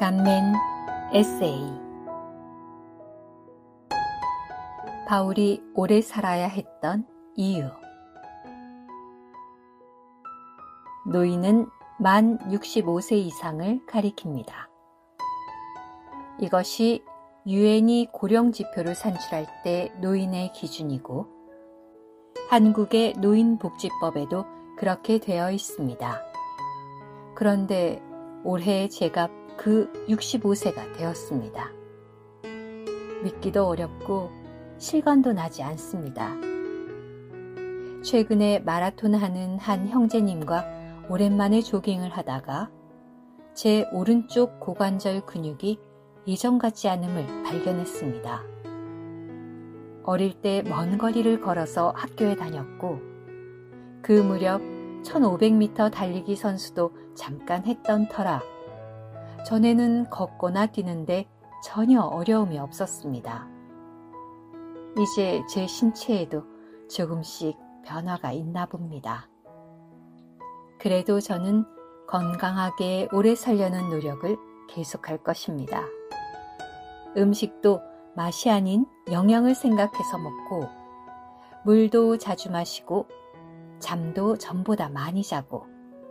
간멘 에세이. 바울이 오래 살아야 했던 이유. 노인은 만 65세 이상을 가리킵니다. 이것이 유엔이 고령지표를 산출할 때 노인의 기준이고 한국의 노인복지법에도 그렇게 되어 있습니다. 그런데 올해 제가 그 65세가 되었습니다. 믿기도 어렵고 실감도 나지 않습니다. 최근에 마라톤 하는 한 형제님과 오랜만에 조깅을 하다가 제 오른쪽 고관절 근육이 예전 같지 않음을 발견했습니다. 어릴 때 먼 거리를 걸어서 학교에 다녔고 그 무렵 1500m 달리기 선수도 잠깐 했던 터라 전에는 걷거나 뛰는데 전혀 어려움이 없었습니다. 이제 제 신체에도 조금씩 변화가 있나 봅니다. 그래도 저는 건강하게 오래 살려는 노력을 계속할 것입니다. 음식도 맛이 아닌 영양을 생각해서 먹고 물도 자주 마시고 잠도 전보다 많이 자고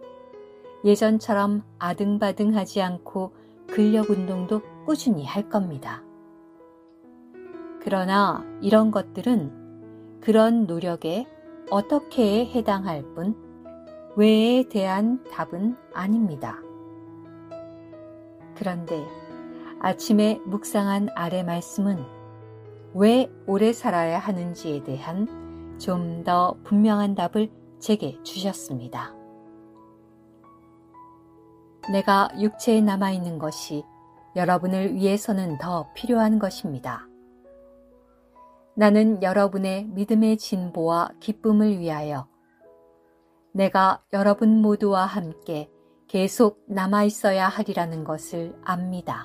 예전처럼 아등바등하지 않고 근력 운동도 꾸준히 할 겁니다. 그러나 이런 것들은 그런 노력에 어떻게 해당할 뿐 왜에 대한 답은 아닙니다. 그런데 아침에 묵상한 아래 말씀은 왜 오래 살아야 하는지에 대한 좀 더 분명한 답을 제게 주셨습니다. 내가 육체에 남아있는 것이 여러분을 위해서는 더 필요한 것입니다. 나는 여러분의 믿음의 진보와 기쁨을 위하여 내가 여러분 모두와 함께 계속 남아있어야 하리라는 것을 압니다.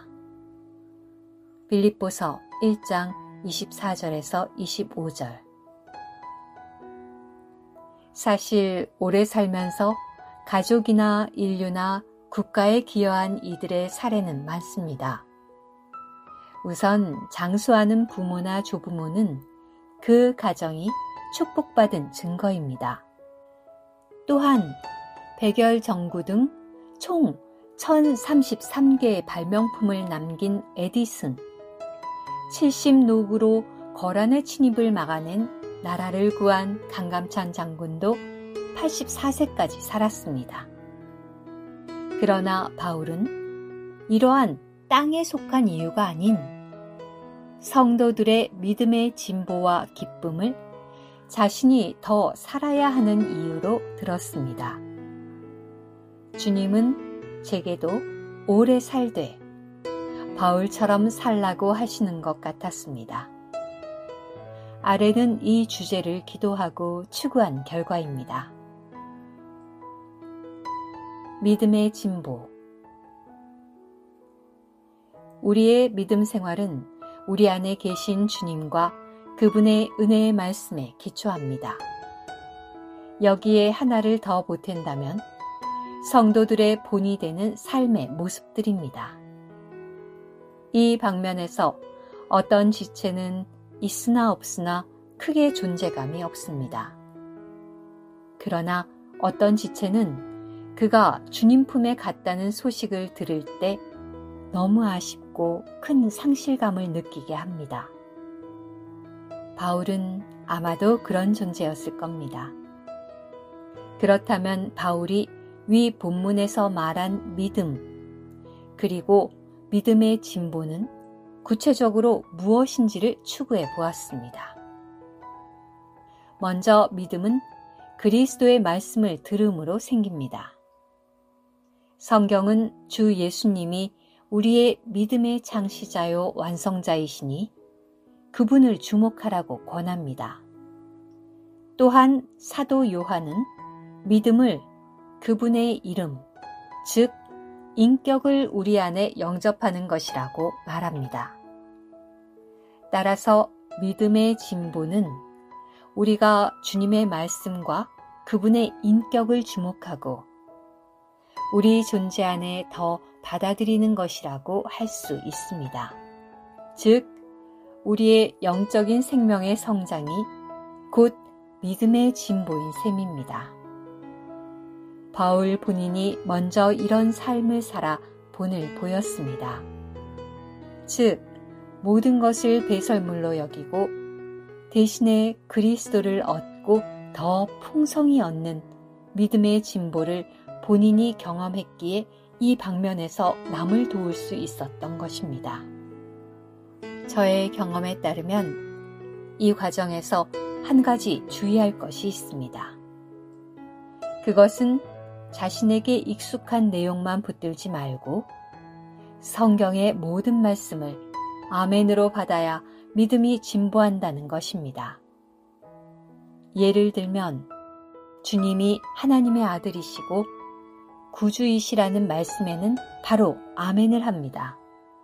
빌립보서 1장 24절에서 25절. 사실 오래 살면서 가족이나 인류나 국가에 기여한 이들의 사례는 많습니다. 우선 장수하는 부모나 조부모는 그 가정이 축복받은 증거입니다. 또한 백열전구 등 총 1033개의 발명품을 남긴 에디슨, 70노구로 거란의 침입을 막아낸 나라를 구한 강감찬 장군도 84세까지 살았습니다. 그러나 바울은 이러한 땅에 속한 이유가 아닌 성도들의 믿음의 진보와 기쁨을 자신이 더 살아야 하는 이유로 들었습니다. 주님은 제게도 오래 살되 바울처럼 살라고 하시는 것 같았습니다. 아래는 이 주제를 기도하고 추구한 결과입니다. 믿음의 진보. 우리의 믿음 생활은 우리 안에 계신 주님과 그분의 은혜의 말씀에 기초합니다. 여기에 하나를 더 보탠다면 성도들의 본이 되는 삶의 모습들입니다. 이 방면에서 어떤 지체는 있으나 없으나 크게 존재감이 없습니다. 그러나 어떤 지체는 그가 주님 품에 갔다는 소식을 들을 때 너무 아쉽고 큰 상실감을 느끼게 합니다. 바울은 아마도 그런 존재였을 겁니다. 그렇다면 바울이 위 본문에서 말한 믿음, 그리고 믿음의 진보는 구체적으로 무엇인지를 추구해 보았습니다. 먼저 믿음은 그리스도의 말씀을 들음으로 생깁니다. 성경은 주 예수님이 우리의 믿음의 창시자요 완성자이시니 그분을 주목하라고 권합니다. 또한 사도 요한은 믿음을 그분의 이름, 즉 인격을 우리 안에 영접하는 것이라고 말합니다. 따라서 믿음의 진보는 우리가 주님의 말씀과 그분의 인격을 주목하고 우리 존재 안에 더 받아들이는 것이라고 할 수 있습니다. 즉, 우리의 영적인 생명의 성장이 곧 믿음의 진보인 셈입니다. 바울 본인이 먼저 이런 삶을 살아 본을 보였습니다. 즉, 모든 것을 배설물로 여기고 대신에 그리스도를 얻고 더 풍성히 얻는 믿음의 진보를 본인이 경험했기에 이 방면에서 남을 도울 수 있었던 것입니다. 저의 경험에 따르면 이 과정에서 한 가지 주의할 것이 있습니다. 그것은 자신에게 익숙한 내용만 붙들지 말고 성경의 모든 말씀을 아멘으로 받아야 믿음이 진보한다는 것입니다. 예를 들면 주님이 하나님의 아들이시고 구주이시라는 말씀에는 바로 아멘을 합니다.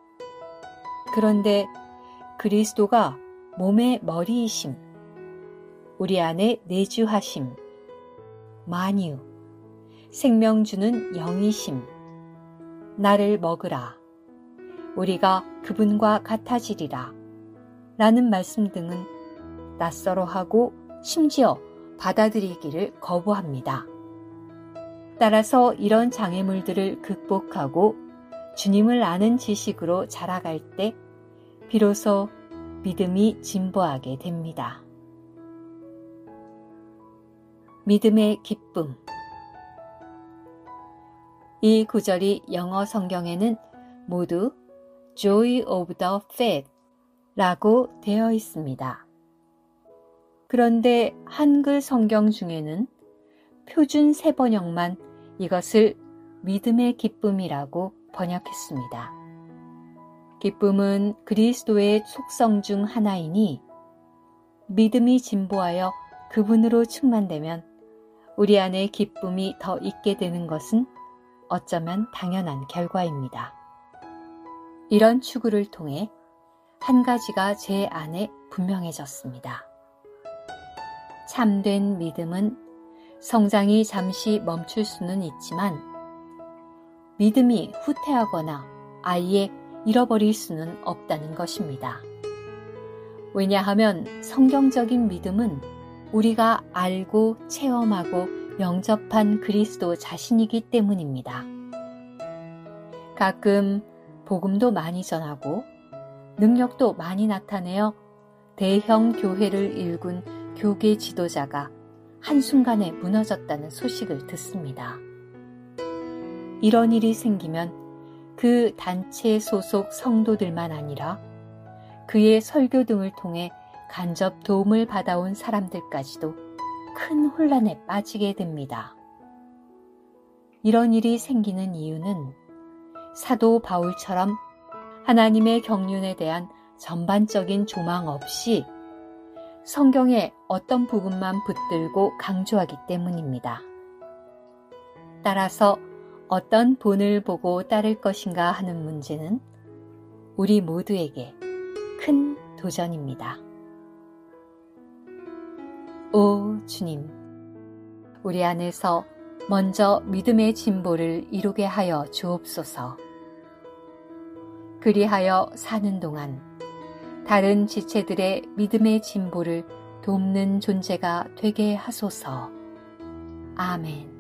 그런데 그리스도가 몸의 머리이심, 우리 안에 내주하심, 만유, 생명 주는 영이심, 나를 먹으라, 우리가 그분과 같아지리라 라는 말씀 등은 낯설어하고 심지어 받아들이기를 거부합니다. 따라서 이런 장애물들을 극복하고 주님을 아는 지식으로 자라갈 때 비로소 믿음이 진보하게 됩니다. 믿음의 기쁨. 이 구절이 영어 성경에는 모두 Joy of the Faith 라고 되어 있습니다. 그런데 한글 성경 중에는 표준 세번역만 이것을 믿음의 기쁨이라고 번역했습니다. 기쁨은 그리스도의 속성 중 하나이니 믿음이 진보하여 그분으로 충만되면 우리 안에 기쁨이 더 있게 되는 것은 어쩌면 당연한 결과입니다. 이런 추구를 통해 한 가지가 제 안에 분명해졌습니다. 참된 믿음은 성장이 잠시 멈출 수는 있지만 믿음이 후퇴하거나 아예 잃어버릴 수는 없다는 것입니다. 왜냐하면 성경적인 믿음은 우리가 알고 체험하고 영접한 그리스도 자신이기 때문입니다. 가끔 복음도 많이 전하고 능력도 많이 나타내어 대형 교회를 일군 교계 지도자가 한순간에 무너졌다는 소식을 듣습니다. 이런 일이 생기면 그 단체 소속 성도들만 아니라 그의 설교 등을 통해 간접 도움을 받아온 사람들까지도 큰 혼란에 빠지게 됩니다. 이런 일이 생기는 이유는 사도 바울처럼 하나님의 경륜에 대한 전반적인 조망 없이 성경의 어떤 부분만 붙들고 강조하기 때문입니다. 따라서 어떤 본을 보고 따를 것인가 하는 문제는 우리 모두에게 큰 도전입니다. 오 주님, 우리 안에서 먼저 믿음의 진보를 이루게 하여 주옵소서. 그리하여 사는 동안 다른 지체들의 믿음의 진보를 돕는 존재가 되게 하소서. 아멘.